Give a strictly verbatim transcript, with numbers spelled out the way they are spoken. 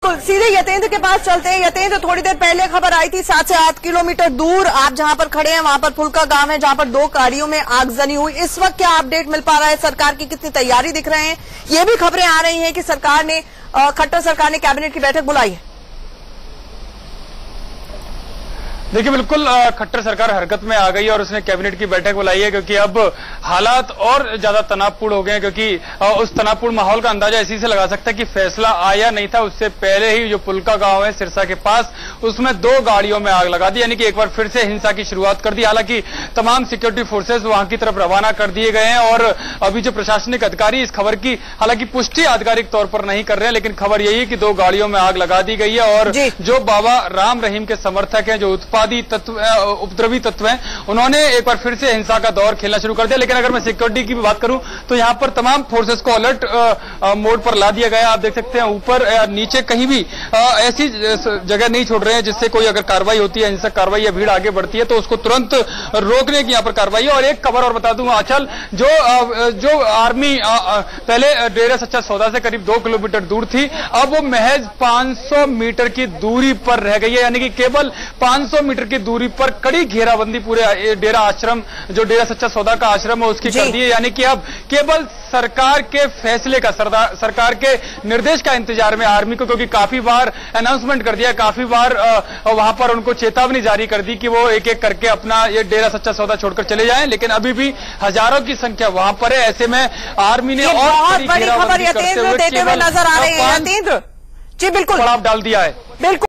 सीधे यतेंद्र के पास चलते हैं। यतेंद्र, थोड़ी देर पहले खबर आई थी सात से आठ किलोमीटर दूर आप जहां पर खड़े हैं वहां पर फुल्का गांव है जहां पर दो गाड़ियों में आगजनी हुई। इस वक्त क्या अपडेट मिल पा रहा है? सरकार की कितनी तैयारी दिख रहे हैं? ये भी खबरें आ रही हैं कि सरकार ने खट्टर सरकार ने कैबिनेट की बैठक बुलाई है। देखिए, बिल्कुल खट्टर सरकार हरकत में आ गई है और उसने कैबिनेट की बैठक बुलाई है क्योंकि अब हालात और ज्यादा तनावपूर्ण हो गए हैं। क्योंकि उस तनावपूर्ण माहौल का अंदाजा इसी से लगा सकता है कि फैसला आया नहीं था उससे पहले ही जो पुलका गांव है सिरसा के पास, उसमें दो गाड़ियों में आग लगा दी, यानी कि एक बार फिर से हिंसा की शुरुआत कर दी। हालांकि तमाम सिक्योरिटी फोर्सेस वहां की तरफ रवाना कर दिए गए हैं और अभी जो प्रशासनिक अधिकारी इस खबर की हालांकि पुष्टि आधिकारिक तौर पर नहीं कर रहे हैं, लेकिन खबर यही है कि दो गाड़ियों में आग लगा दी गई है और जो बाबा राम रहीम के समर्थक हैं, जो उत्पादी तत्व उपद्रवी तत्व हैं, उन्होंने एक बार फिर से हिंसा का दौर खेलना शुरू कर दिया। लेकिन अगर मैं सिक्योरिटी की भी बात करूं तो यहां पर तमाम फोर्सेस को अलर्ट मोड पर ला दिया गया। आप देख सकते हैं ऊपर नीचे कहीं भी आ, ऐसी जगह नहीं छोड़ रहे हैं जिससे कोई अगर कार्रवाई होती है, हिंसक कार्रवाई या भीड़ आगे बढ़ती है तो उसको तुरंत रोकने की यहां पर कार्रवाई है। और एक खबर और बता दूं आंचल, जो आ, जो आर्मी आ, आ, पहले डेरा सच्चा सौदा से करीब दो किलोमीटर दूर थी, अब वो महज पांच सौ मीटर की दूरी पर रह गई है, यानी कि केवल पांच सौ मीटर की दूरी पर कड़ी घेराबंदी पूरे डेरा आश्रम, जो डेरा सच्चा सौदा का आश्रम है, उसकी कर दी है। यानी कि अब केवल सरकार के फैसले का, सरकार के निर्देश का इंतजार में आर्मी को, क्योंकि काफी बार अनाउंसमेंट कर दिया, काफी बार वहां पर उनको चेतावनी जारी कर दी कि वो एक एक करके अपना ये डेरा सच्चा सौदा छोड़कर चले जाएं, लेकिन अभी भी हजारों की संख्या वहां पर है। ऐसे में आर्मी ने और बड़ी खबर यतेंद्र देते हुए नजर आ रहे हैं। यतेंद्र जी, बिल्कुल डाल दिया है। बिल्कुल।